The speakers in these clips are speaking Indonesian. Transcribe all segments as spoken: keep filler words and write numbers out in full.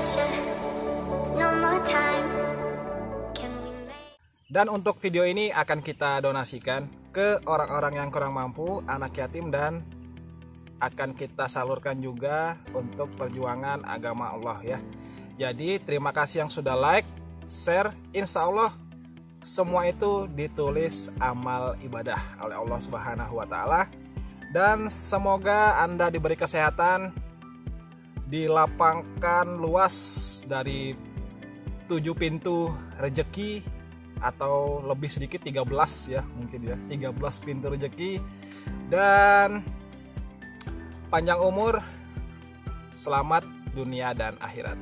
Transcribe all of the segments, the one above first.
Dan untuk video ini akan kita donasikan ke orang-orang yang kurang mampu, anak yatim, dan akan kita salurkan juga untuk perjuangan agama Allah ya. Jadi terima kasih yang sudah like, share. Insya Allah semua itu ditulis amal ibadah oleh Allah Subhanahu wa Ta'ala. Dan semoga Anda diberi kesehatan, dilapangkan luas dari tujuh pintu rezeki, atau lebih sedikit tiga belas ya, mungkin ya, tiga belas pintu rezeki, dan panjang umur, selamat dunia dan akhirat.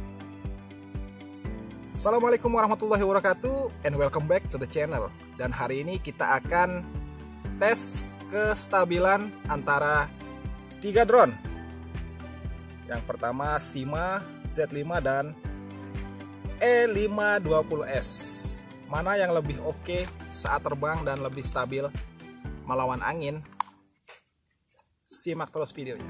Assalamualaikum warahmatullahi wabarakatuh, and welcome back to the channel. Dan hari ini kita akan tes kestabilan antara tiga drone. Yang pertama Syma Z lima dan E lima dua puluh S. Mana yang lebih oke saat terbang dan lebih stabil melawan angin? Simak terus videonya.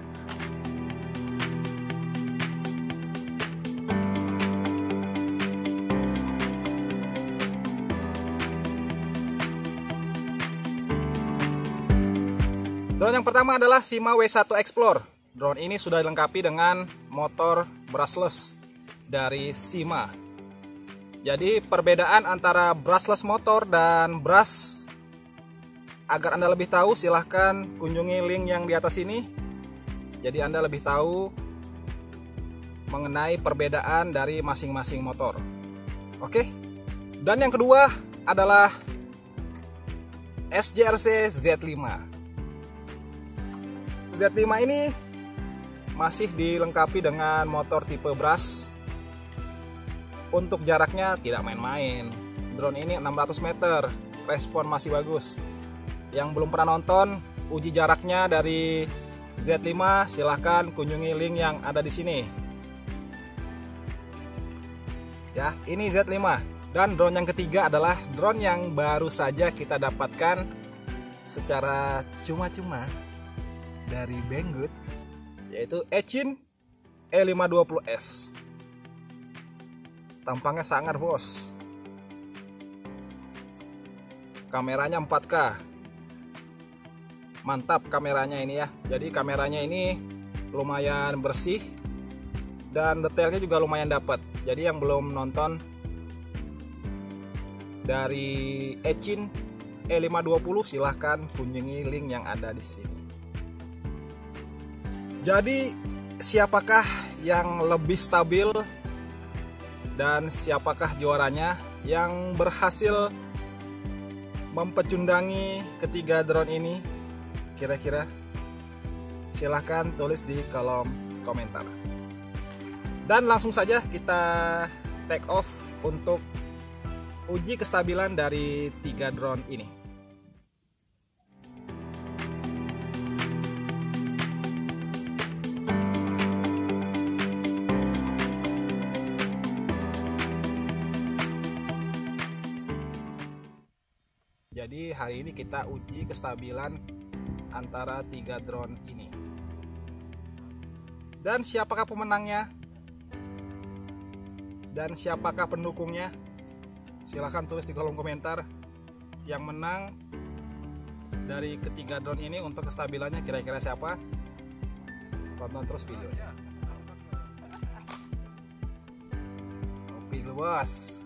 Drone yang pertama adalah Syma W satu Explore. Drone ini sudah dilengkapi dengan motor brushless dari Syma. Jadi perbedaan antara brushless motor dan brush, agar Anda lebih tahu silahkan kunjungi link yang di atas ini. Jadi Anda lebih tahu mengenai perbedaan dari masing-masing motor. Oke. Dan yang kedua adalah S J R C Z lima. Z lima ini masih dilengkapi dengan motor tipe brush. Untuk jaraknya tidak main-main. Drone ini enam ratus meter, respon masih bagus. Yang belum pernah nonton uji jaraknya dari Z lima, silahkan kunjungi link yang ada di sini. Ya, ini Z lima. Dan drone yang ketiga adalah drone yang baru saja kita dapatkan secara cuma-cuma dari Banggood, yaitu Echin E lima dua puluh S. Tampangnya sangar bos. Kameranya empat K. Mantap kameranya ini ya. Jadi kameranya ini lumayan bersih dan detailnya juga lumayan dapat. Jadi yang belum nonton dari Echin E lima dua puluh, silahkan kunjungi link yang ada di sini. Jadi siapakah yang lebih stabil dan siapakah juaranya yang berhasil mempecundangi ketiga drone ini? Kira-kira silahkan tulis di kolom komentar. Dan langsung saja kita take off untuk uji kestabilan dari tiga drone ini. Jadi hari ini kita uji kestabilan antara tiga drone ini. Dan siapakah pemenangnya? Dan siapakah pendukungnya? Silahkan tulis di kolom komentar. Yang menang dari ketiga drone ini untuk kestabilannya kira-kira siapa? Tonton terus videonya. Oke bos.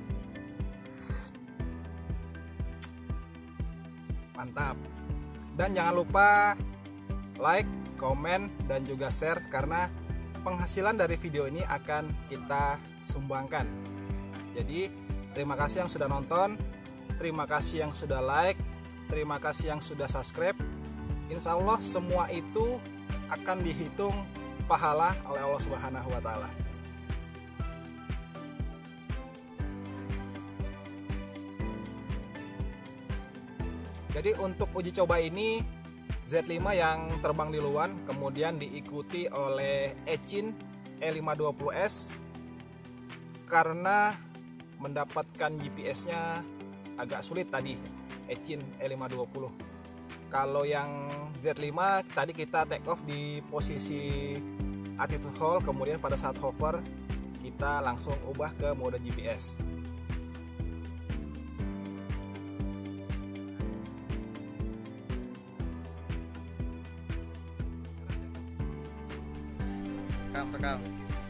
Mantap. Dan jangan lupa like, komen, dan juga share, karena penghasilan dari video ini akan kita sumbangkan. Jadi terima kasih yang sudah nonton, terima kasih yang sudah like, terima kasih yang sudah subscribe. Insya Allah semua itu akan dihitung pahala oleh Allah Subhanahu wa Ta'ala. Jadi untuk uji coba ini Z lima yang terbang di luar, kemudian diikuti oleh Echin E lima dua puluh S, karena mendapatkan G P S-nya agak sulit tadi Echin E lima dua puluh. Kalau yang Z lima tadi kita take off di posisi attitude hold, kemudian pada saat hover kita langsung ubah ke mode G P S. Rekam, rekam.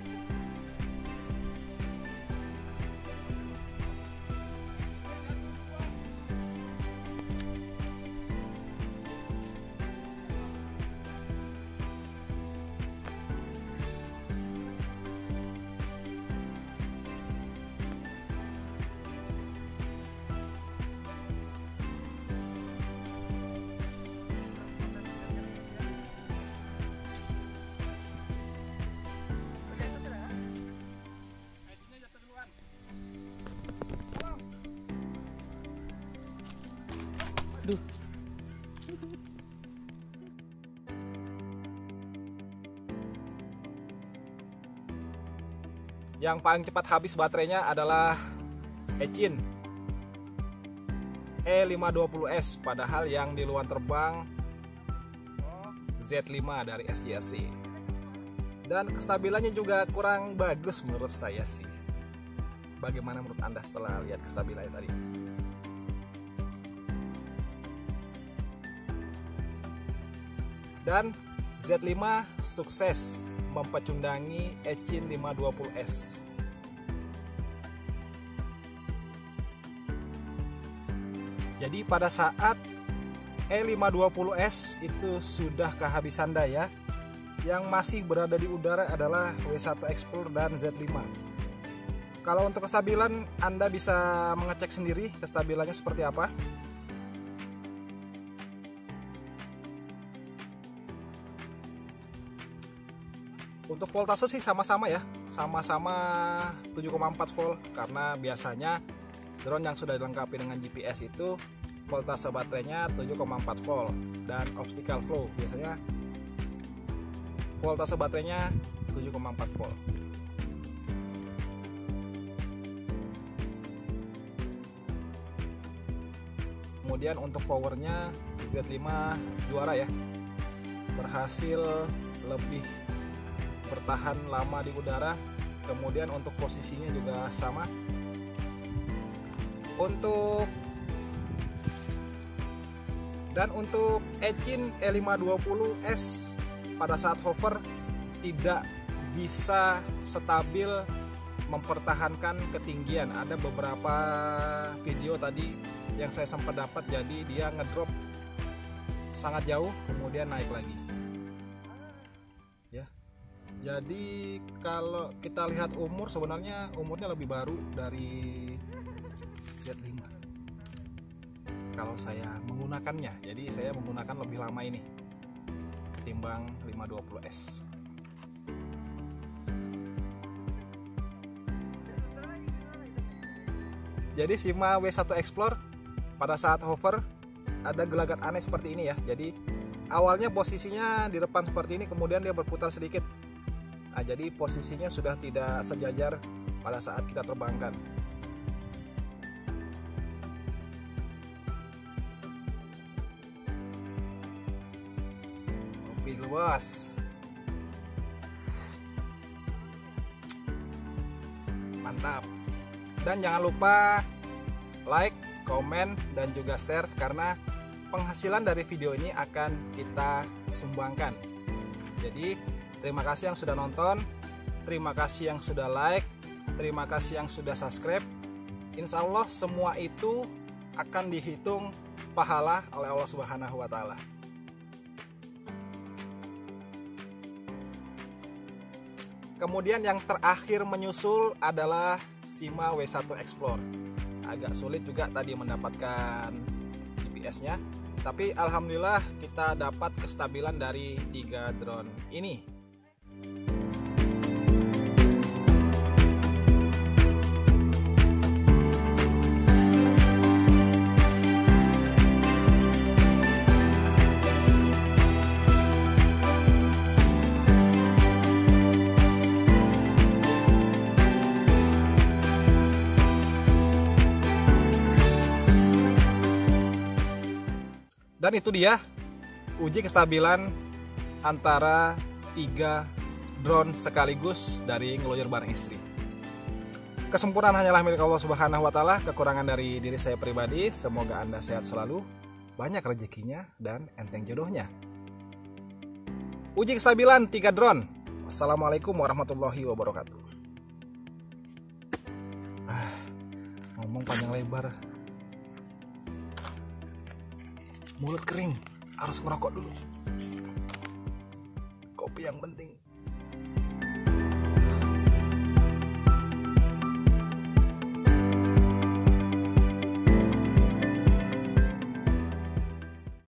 Duh. Yang paling cepat habis baterainya adalah Echin E lima dua puluh S, padahal yang di luar terbang Z lima dari S J R C. Dan kestabilannya juga kurang bagus menurut saya sih. Bagaimana menurut Anda setelah lihat kestabilannya tadi? Dan Z lima sukses mempecundangi Echin lima dua puluh S. Jadi pada saat E lima dua puluh S itu sudah kehabisan daya, yang masih berada di udara adalah W satu Explorer dan Z lima. Kalau untuk kestabilan Anda bisa mengecek sendiri kestabilannya seperti apa. Untuk voltase sih sama-sama ya, sama-sama tujuh koma empat volt, karena biasanya drone yang sudah dilengkapi dengan G P S itu voltase baterainya tujuh koma empat volt, dan obstacle flow biasanya voltase baterainya tujuh koma empat volt. Kemudian untuk powernya Z lima juara ya, berhasil lebih bertahan lama di udara. Kemudian untuk posisinya juga sama. Untuk dan untuk Echin E lima dua puluh S pada saat hover tidak bisa stabil mempertahankan ketinggian. Ada beberapa video tadi yang saya sempat dapat, jadi dia ngedrop sangat jauh kemudian naik lagi. Jadi kalau kita lihat umur, sebenarnya umurnya lebih baru dari Z lima kalau saya menggunakannya. Jadi saya menggunakan lebih lama ini ketimbang lima dua puluh S. Jadi Sigma W satu Explorer pada saat hover ada gelagat aneh seperti ini ya. Jadi awalnya posisinya di depan seperti ini, kemudian dia berputar sedikit. Nah, jadi posisinya sudah tidak sejajar pada saat kita terbangkan. Lebih luas. Mantap. Dan jangan lupa like, komen, dan juga share, karena penghasilan dari video ini akan kita sumbangkan. Jadi terima kasih yang sudah nonton, terima kasih yang sudah like, terima kasih yang sudah subscribe. Insya Allah semua itu akan dihitung pahala oleh Allah Subhanahu wa Ta'ala. Kemudian yang terakhir menyusul adalah Sigma W satu Explorer. Agak sulit juga tadi mendapatkan G P S-nya, tapi alhamdulillah kita dapat kestabilan dari tiga drone ini. Dan itu dia uji kestabilan antara tiga drone sekaligus dari ngeluyur bareng istri. Kesempurnaan hanyalah milik Allah Subhanahu wa Ta'ala. Kekurangan dari diri saya pribadi. Semoga Anda sehat selalu, banyak rezekinya, dan enteng jodohnya. Uji kestabilan tiga drone. Assalamualaikum warahmatullahi wabarakatuh. Ah, ngomong panjang lebar, mulut kering, harus merokok dulu. Kopi yang penting.